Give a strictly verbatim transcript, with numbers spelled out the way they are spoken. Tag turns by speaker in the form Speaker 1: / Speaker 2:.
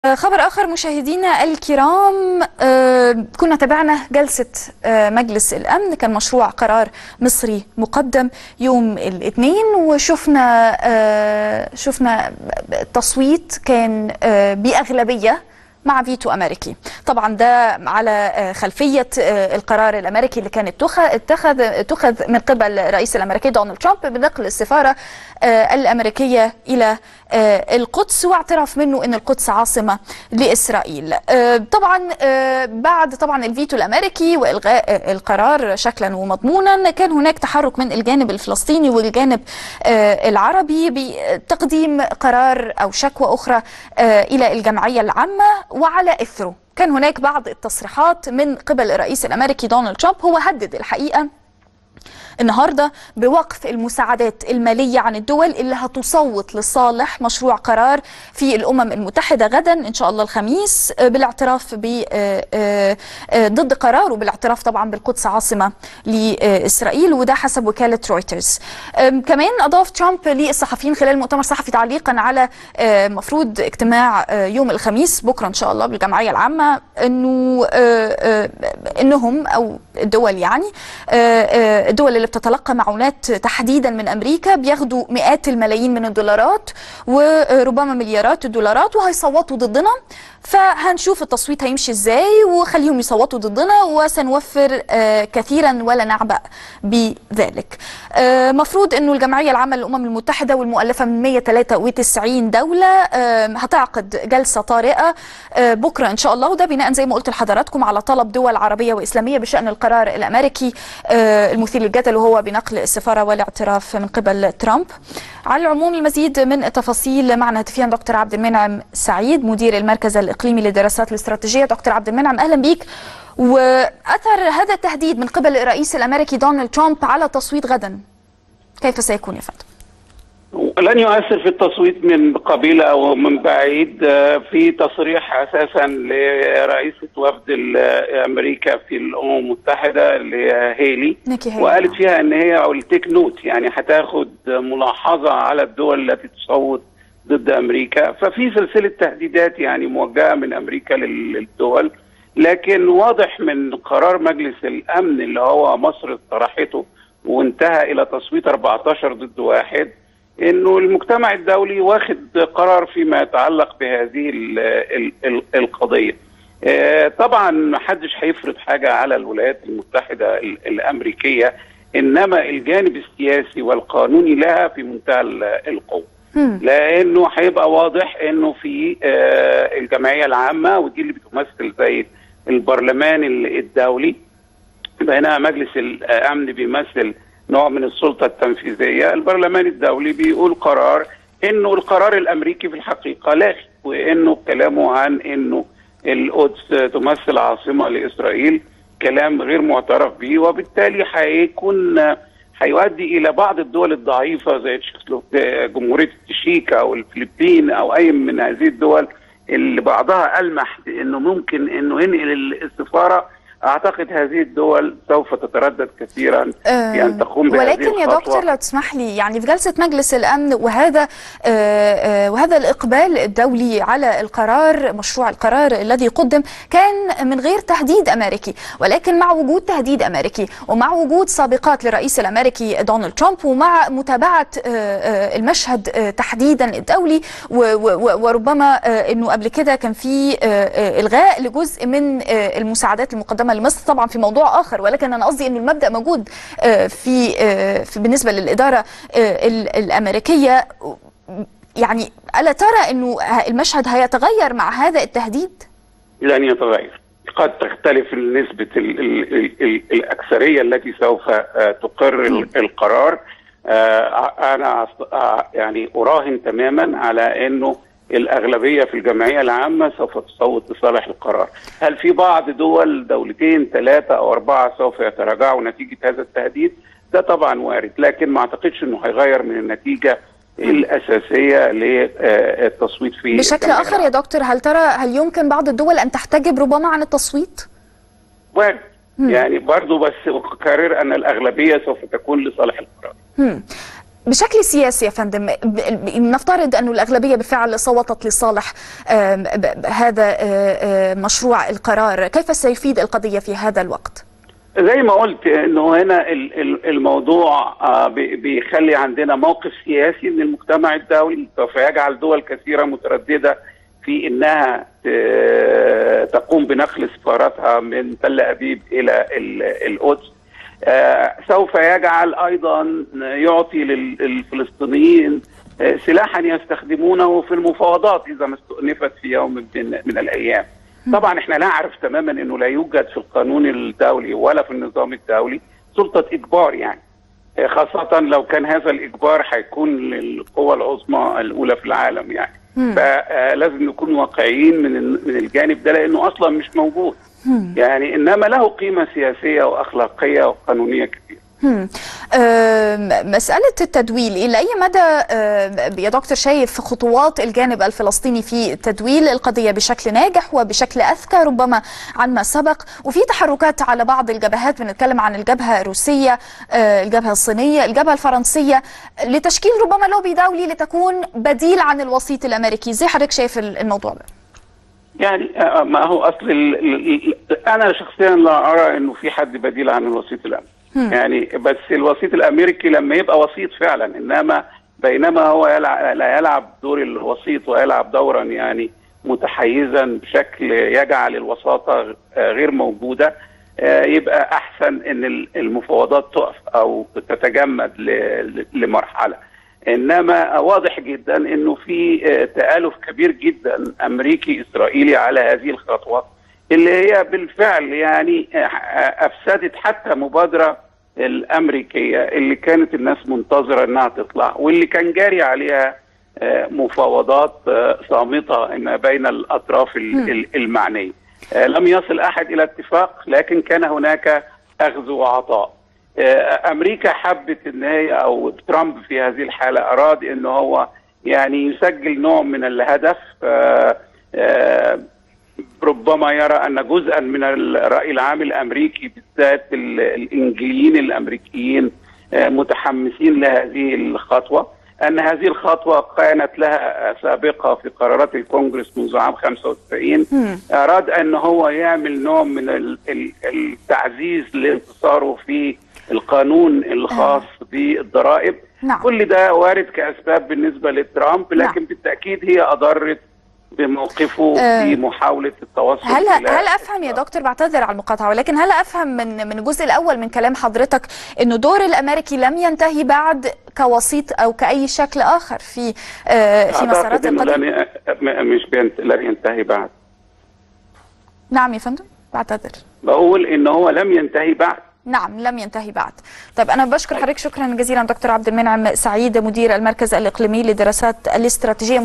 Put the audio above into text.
Speaker 1: خبر آخر مشاهدينا الكرام، كنا تابعنا جلسة مجلس الأمن. كان مشروع قرار مصري مقدم يوم الاثنين، وشفنا شفنا تصويت كان بأغلبية مع فيتو أمريكي. طبعا ده على خلفية القرار الأمريكي اللي كان اتخذ اتخذ من قبل رئيس الأمريكي دونالد ترامب بنقل السفارة الأمريكية إلى القدس، واعتراف منه أن القدس عاصمة لإسرائيل. طبعا بعد طبعا الفيتو الأمريكي وإلغاء القرار شكلا ومضمونا، كان هناك تحرك من الجانب الفلسطيني والجانب العربي بتقديم قرار أو شكوى أخرى إلى الجمعية العامة. وعلى إثره كان هناك بعض التصريحات من قبل الرئيس الأمريكي دونالد ترامب. هو هدد الحقيقة النهارده بوقف المساعدات الماليه عن الدول اللي هتصوت لصالح مشروع قرار في الامم المتحده غدا ان شاء الله الخميس، بالاعتراف ب ضد قراره بالاعتراف طبعا بالقدس عاصمه لاسرائيل، وده حسب وكاله رويترز. كمان اضاف ترامب للصحفيين خلال مؤتمر صحفي تعليقا على مفروض اجتماع يوم الخميس بكره ان شاء الله بالجمعيه العامه، انه انهم او الدول يعني الدول اللي بتتلقى معونات تحديدا من امريكا بياخدوا مئات الملايين من الدولارات وربما مليارات الدولارات وهيصوتوا ضدنا. فهنشوف التصويت هيمشي ازاي، وخليهم يصوتوا ضدنا وسنوفر كثيرا ولا نعبأ بذلك. مفروض انه الجمعيه العامه للامم المتحده والمؤلفه من مئة وثلاثة وتسعين دوله هتعقد جلسه طارئه بكره ان شاء الله، وده بناء زي ما قلت لحضراتكم على طلب دول عربيه واسلاميه بشان القرار الامريكي المثير للجدل وهو بنقل السفاره والاعتراف من قبل ترامب. على العموم المزيد من التفاصيل معنا هاتفيا دكتور عبد المنعم سعيد، مدير المركز الاقليمي للدراسات الاستراتيجيه. دكتور عبد المنعم اهلا بيك. واثر هذا التهديد من قبل الرئيس الامريكي دونالد ترامب على تصويت غدا كيف سيكون يا فندم؟
Speaker 2: لن يؤثر في التصويت من قبيل او من بعيد. في تصريح اساسا لرئيسه وفد امريكا في الامم المتحده اللي هي هيلي، وقالت فيها ان هي التيك نوت، يعني هتاخد ملاحظه على الدول التي تصوت ضد امريكا. ففي سلسله تهديدات يعني موجهه من امريكا للدول، لكن واضح من قرار مجلس الامن اللي هو مصر طرحته وانتهى الى تصويت أربعة عشر ضد واحد، انه المجتمع الدولي واخد قرار فيما يتعلق بهذه ال ال ال القضيه. طبعا ما حدش هيفرض حاجه على الولايات المتحده الامريكيه، انما الجانب السياسي والقانوني لها في منتهى القوه، لانه هيبقى واضح انه في الجمعيه العامه، ودي اللي بتمثل زي البرلمان الدولي، بينما مجلس الامن بيمثل نوع من السلطة التنفيذية. البرلمان الدولي بيقول قرار انه القرار الامريكي في الحقيقة لاغي، وانه كلامه عن انه القدس تمثل عاصمة لاسرائيل كلام غير معترف به، وبالتالي هيكون هيؤدي الى بعض الدول الضعيفة زي جمهورية التشيك او الفلبين او اي من هذه الدول اللي بعضها ألمح بانه ممكن انه ينقل السفارة. أعتقد هذه الدول سوف تتردد كثيرا في أن تقوم بهذه
Speaker 1: ولكن
Speaker 2: الخطوة.
Speaker 1: يا دكتور لو تسمح لي، يعني في جلسة مجلس الأمن وهذا وهذا الإقبال الدولي على القرار، مشروع القرار الذي قدم كان من غير تهديد أمريكي، ولكن مع وجود تهديد أمريكي ومع وجود سابقات للرئيس الأمريكي دونالد ترامب ومع متابعة المشهد تحديدا الدولي، وربما أنه قبل كده كان في إلغاء لجزء من المساعدات المقدمة لمصر طبعا في موضوع آخر، ولكن أنا قصدي أن المبدأ موجود في, في بالنسبة للإدارة الأمريكية. يعني ألا ترى أنه المشهد هيتغير مع هذا التهديد؟
Speaker 2: لن يتغير، قد تختلف نسبة الأكثرية التي سوف تقر القرار. أنا يعني أراهن تماما على أنه الأغلبية في الجمعية العامة سوف تصوت لصالح القرار. هل في بعض دول دولتين ثلاثة أو أربعة سوف يتراجعوا نتيجة هذا التهديد؟ ده طبعا وارد، لكن ما أعتقدش أنه هيغير من النتيجة الأساسية للتصويت في
Speaker 1: بشكل آخر يا دكتور، هل ترى هل يمكن بعض الدول أن تحتجب ربما عن التصويت؟
Speaker 2: وارد، يعني برضو، بس أكرر أن الأغلبية سوف تكون لصالح القرار.
Speaker 1: بشكل سياسي يا فندم، نفترض أن الأغلبية بالفعل صوتت لصالح هذا مشروع القرار، كيف سيفيد القضية في هذا الوقت؟
Speaker 2: زي ما قلت انه هنا الموضوع بيخلي عندنا موقف سياسي من المجتمع الدولي، سوف يجعل دول كثيرة مترددة في انها تقوم بنقل سفاراتها من تل ابيب الى القدس. سوف يجعل ايضا يعطي للفلسطينيين سلاحا يستخدمونه في المفاوضات اذا ما استؤنفت في يوم من, من الايام. طبعا احنا نعرف تماما انه لا يوجد في القانون الدولي ولا في النظام الدولي سلطة اجبار، يعني خاصة لو كان هذا الاجبار هيكون للقوى العظمى الاولى في العالم، يعني فلازم نكون واقعيين من من الجانب ده لانه اصلا مش موجود، يعني انما له قيمة سياسية واخلاقية وقانونية كبيرة.
Speaker 1: مسألة التدويل إلى أي مدى يا دكتور شايف خطوات الجانب الفلسطيني في تدويل القضية بشكل ناجح وبشكل أذكى ربما عن ما سبق، وفي تحركات على بعض الجبهات، بنتكلم عن الجبهة الروسية، الجبهة الصينية، الجبهة الفرنسية، لتشكيل ربما لوبي دولي لتكون بديل عن الوسيط الأمريكي، زي حضرتك شايف الموضوع ده؟
Speaker 2: يعني ما هو أصل أنا شخصيا لا أرى إنه في حد بديل عن الوسيط الأمريكي، يعني بس الوسيط الامريكي لما يبقى وسيط فعلا، انما بينما هو يلعب لا يلعب دور الوسيط ويلعب دورا يعني متحيزا بشكل يجعل الوساطه غير موجوده، يبقى احسن ان المفاوضات تقف او تتجمد لمرحله. انما واضح جدا انه في تآلف كبير جدا امريكي اسرائيلي على هذه الخطوه اللي هي بالفعل يعني افسدت حتى مبادره الامريكيه اللي كانت الناس منتظره انها تطلع، واللي كان جاري عليها مفاوضات صامته ما بين الاطراف المعنيه. لم يصل احد الى اتفاق، لكن كان هناك اخذ وعطاء. امريكا حبت ان هي او ترامب في هذه الحاله اراد ان هو يعني يسجل نوع من الهدف، ربما يرى أن جزءا من الرأي العام الأمريكي بالذات الإنجليين الأمريكيين متحمسين لهذه الخطوة، أن هذه الخطوة كانت لها سابقة في قرارات الكونغرس منذ عام خمسة وتسعين. أراد أن هو يعمل نوع من التعزيز لانتصاره في القانون الخاص بالضرائب.
Speaker 1: نعم.
Speaker 2: كل ده وارد كأسباب بالنسبة لترامب، لكن نعم. بالتأكيد هي أضرت بموقفه أه في محاولة التوصل.
Speaker 1: هل هل افهم يا دكتور، بعتذر على المقاطعة، ولكن هل افهم من من الجزء الاول من كلام حضرتك انه دور الامريكي لم ينتهي بعد كوسيط او كاي شكل اخر في آه في مسارات القضية؟
Speaker 2: مش بينت... لن ينتهي بعد.
Speaker 1: نعم يا فندم، بعتذر.
Speaker 2: بقول ان هو لم ينتهي بعد.
Speaker 1: نعم، لم ينتهي بعد. طيب أنا بشكر حضرتك شكرا جزيلا دكتور عبد المنعم سعيد، مدير المركز الإقليمي للدراسات الاستراتيجية.